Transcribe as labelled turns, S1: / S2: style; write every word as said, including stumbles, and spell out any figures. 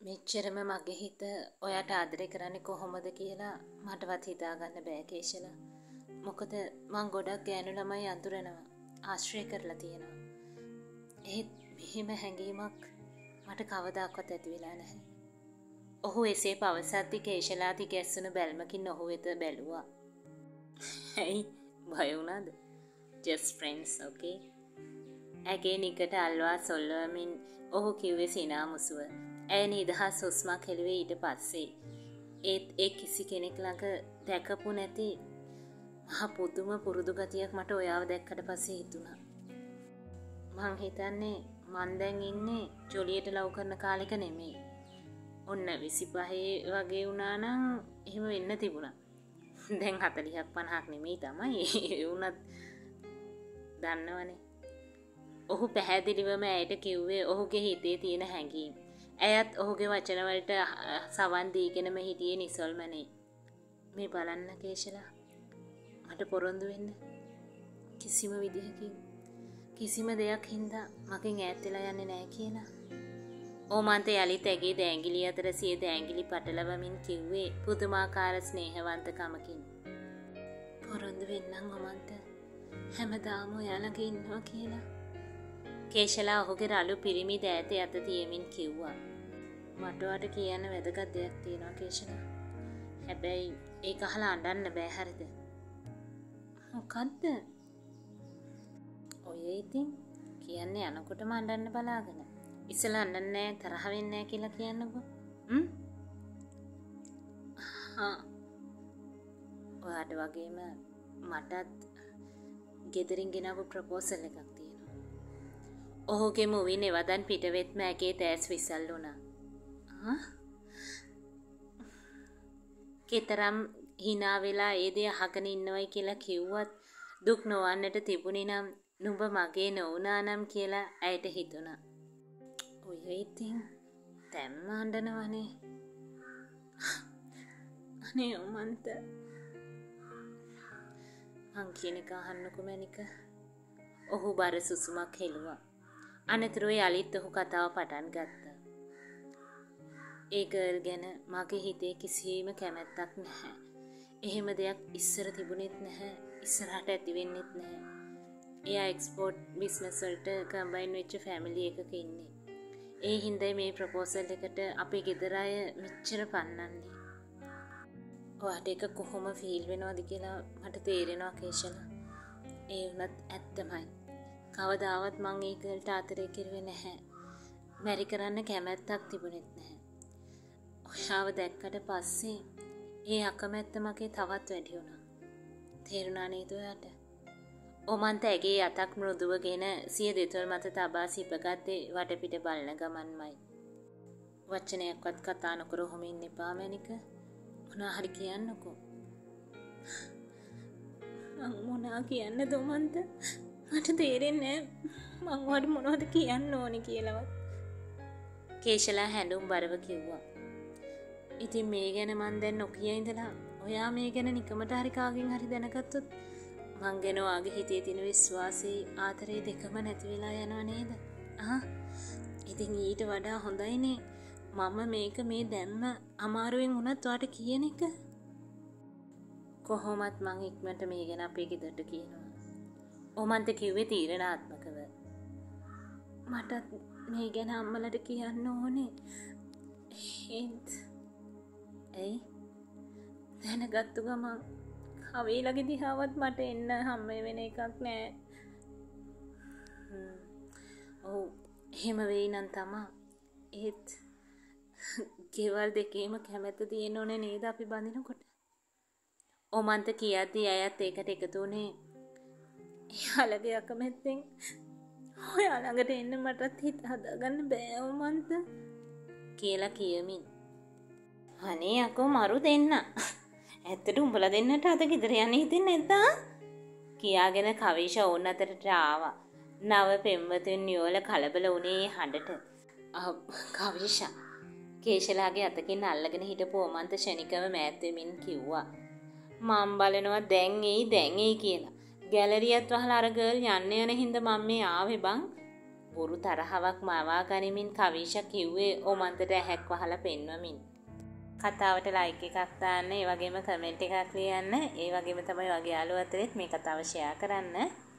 S1: මෙච්චරම මගේ හිත ඔයාට ආදරය කරන්නේ කොහොමද කියලා මටවත් හිතාගන්න බෑ කේශලා. මොකද මං ගොඩක් ගෑනු ළමයි අඳුරනවා, ආශ්‍රය කරලා තියෙනවා. ඒත් මෙහෙම හැඟීමක් මට කවදාකවත් ඇති වෙලා නැහැ. ඔහු එසේ පවසද්දි කේශලාති ගැස්සුණු බැල්මකින් ඔහු වෙත බැලුවා. ඇයි බය වුණාද? just friends, okay? ඇගේ නිකට අල්වා සොල්වමින් ඔහු කිව්වේ සිනාමුසුව. ඇය නිදහස් හුස්මක් හෙළුවේ ඊට පස්සේ. ඒත් ඒ කිසි කෙනෙක් ළඟ දැකපු නැති මහ පුදුම පුරුදු ගතියක් මට ඔයාව දැක්කට පස්සේ හිතුණා. මං හිතන්නේ මං දැන් ඉන්නේ ජොලියට ලව් කරන කාලෙක නෙමෙයි. ඔන්න විසිපහේ වගේ වුණා නම් එහෙම වෙන්න තිබුණා. දැන් හතළිහක් පනහක් නෙමෙයි තමයි. ඒ වුණත් දන්නවනේ. ඔහු පැහැදිලිවම ඇයට කිව්වේ ඔහුගේ හිතේ තියෙන හැඟීම්. ඇයත් ඔහුගේ වචන වලට සවන් දීගෙනම හිටියේ නිසල්මනේ. මේ බලන්න කේශලා. මට පොරොන්දු වෙන්න. කිසිම විදිහකින් කිසිම දෙයක් හින්දා මගෙන් ඈත් වෙලා යන්නේ නැහැ කියලා. ඕමන්ත යලිත් ඇගේ දෑංගිලි අතර සිය දෑංගිලි පටලවමින් කිව්වේ පුදුමාකාර ස්නේහවන්තකමකින්. පොරොන්දු වෙන්නම් ඕමන්ත. හැමදාම ඔයාලඟ ඉන්නවා කියලා. කේශලා ඔහුගේ රළු පිරිමි දෑත යත තියමින් කිව්වා. මට ඔයාට කියන්න වැදගත් දෙයක් තියෙනවා කේශලා. හැබැයි ඒක අහලා අඬන්න බෑ හරිද? මොකද්ද? ඔය ඉතින් කියන්නේ අනකොටම අඬන්න බලාගෙන. ඉස්සලා අඬන්නේ නැහැ, තරහ වෙන්නේ නැහැ කියලා කියන්නකෝ. හ්ම්? හා. ඔයාට වගේම මටත් ගෙදරින් ගෙනාවු ප්‍රොපෝසල් එකක් තියෙනවා. ඔහුගේ මුවින් එවදන් පිටවෙත්ම ඇගේ තෑස් විසල් වුණා. ආ? කතරම් hina වෙලා ඒ දේ අහගෙන ඉන්නවයි කියලා කිව්වත් දුක් නොවන්නට තිබුණේ නම් නුඹ මගේ නොවුනා නම් කියලා ඇයට හිතුණා. ඔය ඉතින් දැම්ම අඬනවනේ. අනේ ඔමන්ත. මං කියන එක අහන්නකෝ මැනික. ඔහු බර සුසුමක් හෙළුවා. අනතුරුව යලිත් ඔහු කතාව පටන් ගත්තා. ඒ ගර්ල් ගැන මගේ හිතේ කිසිම කැමැත්තක් නැහැ. එහෙම දෙයක් ඉස්සර තිබුණෙත් නැහැ. ඉස්සරහට ඇති වෙන්නෙත් නැහැ. එයා එක්ස්පෝර්ට් බිස්නස් වලට කම්බයින් වෙච්ච ෆැමිලි එකක ඉන්නේ. ඒ හින්දා මේ ප්‍රොපෝසල් එකට අපේ ගෙදර අය මෙච්චර පන්නන්නේ. ඔයාට ඒක කොහොම ෆීල් වෙනවද කියලා මට තේරෙනවා කේශලා. ඒ වුණත් ඇත්තමයි. කවදාවත් මං ඒ ගර්ල්ට ආතරේ කිරුවේ නැහැ. මැරි කරන්න කැමැත්තක් තිබුණෙත් නැහැ. ඔයාව දැක්කට පස්සේ ඒ අකමැත්ත මගේ තවත් වැඩි වුණා. තේරුණා නේද ඔයාට? ඔමන්ත ඇගේ අතක් මෘදුවගෙන සිය දෙතොල් මත තබා සිපගත්තේ වටපිට බලන ගමන්මයි. වචනයක්වත් කතා නොකර ඔහොම ඉන්න එපා මැනික. මොනා හරි කියන්නකෝ. මං මොනා කියන්නද ඔමන්ත? මට තේරෙන්නේ නැහැ මං ඔයාට මොනවද කියන්න ඕනේ කියලාවත්. කේශලා හැඬුම් බරව කිව්වා. ඉතින් මේ ගැන මං දැන් නොකිය ඉඳලා ඔයා මේ ගැන නිකමට හරි කාගෙන් හරි දැනගත්තොත් මං ගැන ඔයාගේ හිතේ තියෙන විශ්වාසී ආදරේ දෙකම නැති වෙලා යනවා නේද? ආ ඉතින් ඊට වඩා හොඳයිනේ මම මේක මේ දැම්ම අමාරුවෙන් වුණත් ඔයාට කියන එක. කොහොමත් මං ඉක්මනට මේ ගැන අපේ ගෙදරට කියනවා. ඔමන්ත කිව්වේ තීරණාත්මකව. මටත් මේ ගැන අම්මලට කියන්න ඕනේ. ඒත් ඇයි දැනගත්තු ගමන් කවේලගේ දිහාවත් මට එන්න හම්බ වෙන එකක් නෑ. ඔව් එහෙම වෙයි නම් තමා. ඒත් ගෙවල් දෙකේම කැමැත්ත තියෙන්න ඕනේ නේද අපි බඳිනකොට? ඔමන්ත කියද්දී අයත් ඒකට එකතු වුණේ එයාලගේ අකමැත්තෙන් ඔයා ළඟට එන්න මටත් හිත හදාගන්න බෑ ඔමන්ත කියලා කියමින්. අනේ අකෝ මරු දෙන්න. ඇත්තට උඹලා දෙන්නට අද ගෙදර යන්න හිතෙන්නේ නැද්ද? කියාගෙන කවිෂ ඕන් අතරට ආවා. නව පෙම්වතුන් නියෝල කලබල වුණේ හඬට. කවිෂ කේශලාගේ අතකින් අල්ලගෙන හිටපු ඔමන්ත ශනිකව මෑත් වෙමින් කිව්වා. මම බලනවා දැන් එයි දැන් එයි කියලා. ගැලරියත් වහලා අර ගර්ල් යන්න යන හින්දා මම මේ ආවේ බං. බොරු තරහවක් මවා ගනිමින් කවිෂා කිව්වේ ඕමන්තට ඇහැක් වහලා පෙන්වමින්. කතාවට ලයික් එකක් දාන්න, ඒ වගේම කමෙන්ට් එකක් ලියන්න, ඒ වගේම තමයි වගේ යාළුවෝ අතරෙත් මේ කතාව ෂෙයා කරන්න.